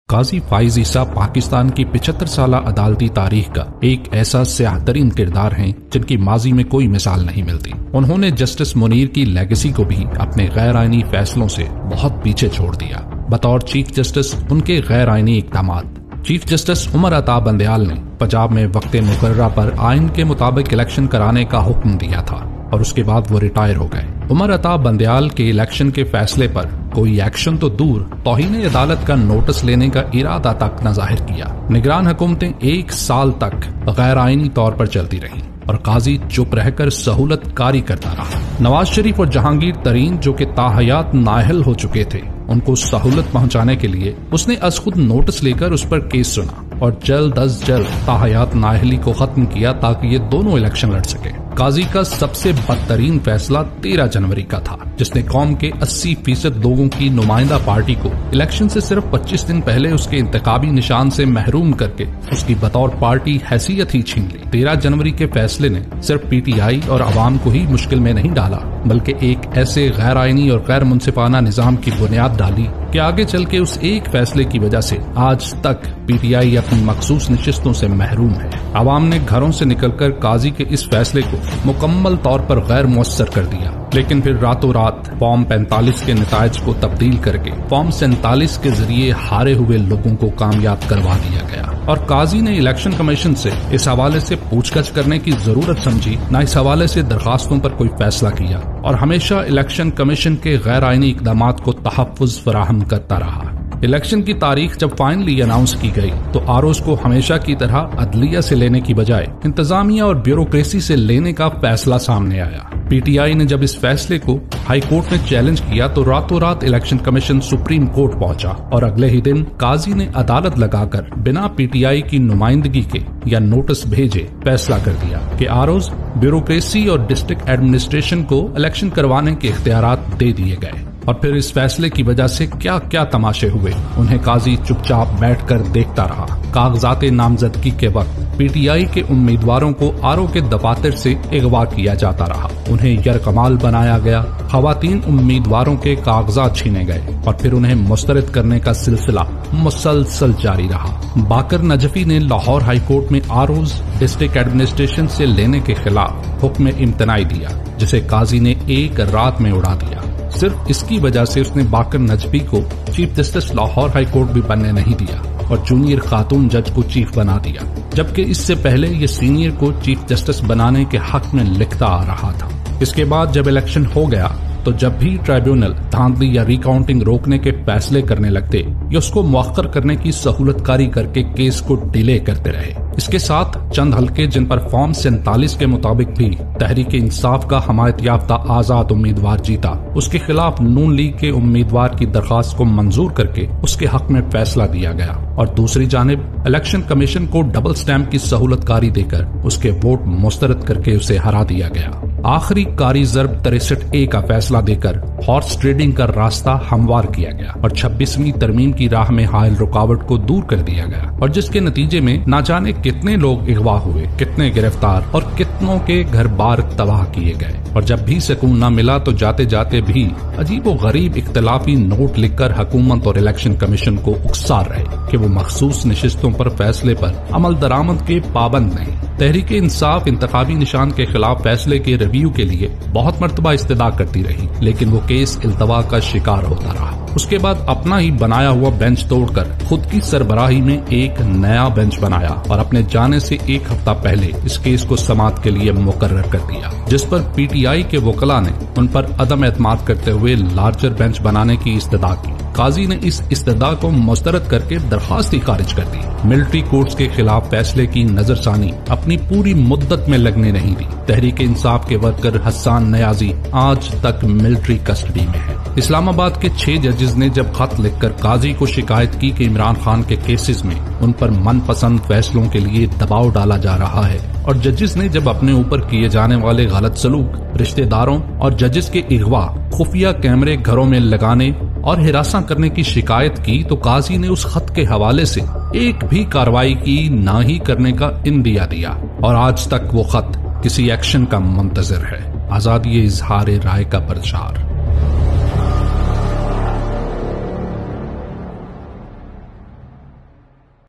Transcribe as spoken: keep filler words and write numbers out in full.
काजी फाइज ईसा पाकिस्तान की पिछहत्तर साल अदालती तारीख का एक ऐसा स्याहतरीन किरदार हैं जिनकी माजी में कोई मिसाल नहीं मिलती। उन्होंने जस्टिस मुनीर की लेगेसी को भी अपने गैर आईनी फैसलों से बहुत पीछे छोड़ दिया। बतौर चीफ जस्टिस उनके गैर आईनी इक़दामात चीफ जस्टिस उमर अता बंदयाल ने पंजाब में वक्त मुकर्ररा पर आइन के मुताबिक इलेक्शन कराने का हुक्म दिया था और उसके बाद वो रिटायर हो गए। उमर अता बंदयाल के इलेक्शन के फैसले पर कोई एक्शन तो दूर तौहीन अदालत का नोटिस लेने का इरादा तक न जाहिर किया। निगरान हुकूमतें एक साल तक गैर आईनी तौर पर चलती रहीं और काजी चुप रहकर सहूलत कारी करता रहा। नवाज शरीफ और जहांगीर तरीन जो कि ताहयात नाअहल हो चुके थे, उनको सहूलत पहुंचाने के लिए उसने अज खुद नोटिस लेकर उस पर केस सुना और जल्द अज जल्द ताहयात नाअहली को खत्म किया ताकि ये दोनों इलेक्शन लड़ सके। काजी का सबसे बदतरीन फैसला तेरह जनवरी का था, जिसने कौम के अस्सी फीसद लोगों की नुमाइंदा पार्टी को इलेक्शन से सिर्फ पच्चीस दिन पहले उसके इंतखाबी निशान से महरूम करके उसकी बतौर पार्टी हैसियत ही छीन ली। तेरह जनवरी के फैसले ने सिर्फ पीटीआई और अवाम को ही मुश्किल में नहीं डाला, बल्कि एक ऐसे गैर आईनी और गैर मुनसिफाना निजाम की बुनियाद डाली कि आगे चल के उस एक फैसले की वजह से आज तक पीटीआई अपनी मखसूस नशिस्तों से महरूम है। अवाम ने घरों से निकलकर काजी के इस फैसले को मुकम्मल तौर पर गैर मुअस्सर कर दिया, लेकिन फिर रातों रात फॉर्म पैंतालीस के नतायज को तब्दील करके फॉर्म सैंतालीस के जरिए हारे हुए लोगों को कामयाब करवा दिया गया। और काजी ने इलेक्शन कमीशन से इस हवाले से पूछताछ करने की जरूरत समझी, न इस हवाले से दरखास्तों पर कोई फैसला किया और हमेशा इलेक्शन कमीशन के गैर आईनी इक़दामात को तहफ़्फ़ुज़ फराहम करता रहा। इलेक्शन की तारीख जब फाइनली अनाउंस की गई तो आरोज को हमेशा की तरह अदलिया से लेने की बजाय इंतजामिया और ब्यूरोक्रेसी से लेने का फैसला सामने आया। पीटीआई ने जब इस फैसले को हाई कोर्ट में चैलेंज किया तो रातों रात इलेक्शन कमीशन सुप्रीम कोर्ट पहुंचा और अगले ही दिन काजी ने अदालत लगाकर बिना पीटीआई की नुमाइंदगी के या नोटिस भेजे फैसला कर दिया कि आरोज ब्यूरोक्रेसी और डिस्ट्रिक्ट एडमिनिस्ट्रेशन को इलेक्शन करवाने के इख्तियारात दे दिए गए। और फिर इस फैसले की वजह से क्या क्या तमाशे हुए, उन्हें काजी चुपचाप बैठकर देखता रहा। कागजाते नामजदगी के वक्त पीटीआई के उम्मीदवारों को आरओ के दफातर से अगवा किया जाता रहा, उन्हें यरकमाल बनाया गया, खवातीन उम्मीदवारों के कागजात छीने गए और फिर उन्हें मुस्तरद करने का सिलसिला मुसलसल जारी रहा। बाकर नजफी ने लाहौर हाई कोर्ट में आरओज डिस्ट्रिक्ट एडमिनिस्ट्रेशन से लेने के खिलाफ हुक्म इम्तनाई दिया, जिसे काजी ने एक रात में उड़ा दिया। सिर्फ इसकी वजह से उसने बाकर नजफी को chief justice Lahore high court भी बनने नहीं दिया और जूनियर खातून जज को चीफ बना दिया, जबकि इससे पहले ये सीनियर को चीफ जस्टिस बनाने के हक में लिखता आ रहा था। इसके बाद जब इलेक्शन हो गया तो जब भी ट्राइब्यूनल धांधली या रिकाउंटिंग रोकने के फैसले करने लगते या उसको मुअख्खर करने की सहूलतकारी करके केस को डिले करते रहे। इसके साथ चंद हल्के जिन पर फॉर्म सैंतालीस के मुताबिक भी तहरीक इंसाफ का हमायत याफ्ता आजाद उम्मीदवार जीता, उसके खिलाफ नून लीग के उम्मीदवार की दरखास्त को मंजूर करके उसके हक में फैसला दिया गया और दूसरी जानिब इलेक्शन कमीशन को डबल स्टैंप की सहूलतकारी देकर उसके वोट मुस्तरद करके उसे हरा दिया गया। आखिरी कारी जरब तिरसठ ए का फैसला देकर हॉर्स ट्रेडिंग का रास्ता हमवार किया गया और छब्बीसवीं तरमीम की राह में हायल रुकावट को दूर कर दिया गया और जिसके नतीजे में न जाने कितने लोग अगवा हुए, कितने गिरफ्तार और कितनों के घर बार तबाह किए गए। और जब भी सुकून न मिला तो जाते जाते भी अजीबो गरीब इख्तलाफी नोट लिखकर हुकूमत और इलेक्शन कमीशन को उकसा रहे कि वो मखसूस नशिस्तों पर फैसले पर अमल दरामद के पाबंद नहीं। तहरीक इंसाफ इंतखाबी निशान के खिलाफ फैसले के रिव्यू के लिए बहुत मर्तबा इस्तदा करती रही, लेकिन वो केस इल्तवा का शिकार होता रहा। उसके बाद अपना ही बनाया हुआ बेंच तोड़कर खुद की सरबराही में एक नया बेंच बनाया और अपने जाने से एक हफ्ता पहले इस केस को समाअत के लिए मुकर्रर कर दिया, जिस पर पीटीआई के वकला ने उन पर अदम एतमाद करते हुए लार्जर बेंच बनाने की इस्तदा की। काजी ने इस इस्तदा को मुस्तरद करके दरखास्त ही खारिज कर दी। मिलिट्री कोर्ट्स के खिलाफ फैसले की नजरसानी अपनी पूरी मुद्दत में लगने नहीं दी। तहरीक इंसाफ के वर्कर हसन नयाजी आज तक मिलिट्री कस्टडी में है। इस्लामाबाद के छह जजेस ने जब खत लिखकर काजी को शिकायत की कि इमरान खान के केसेस में उन पर मनपसंद फैसलों के लिए दबाव डाला जा रहा है और जजेस ने जब अपने ऊपर किए जाने वाले गलत सलूक, रिश्तेदारों और जजेस के अगवा, खुफिया कैमरे घरों में लगाने और हिरासा करने की शिकायत की, तो काजी ने उस खत के हवाले से एक भी कार्रवाई की ना ही करने का इंदिया दिया और आज तक वो खत किसी एक्शन का मुंतजर है। आजादी इजहार राय का प्रचार।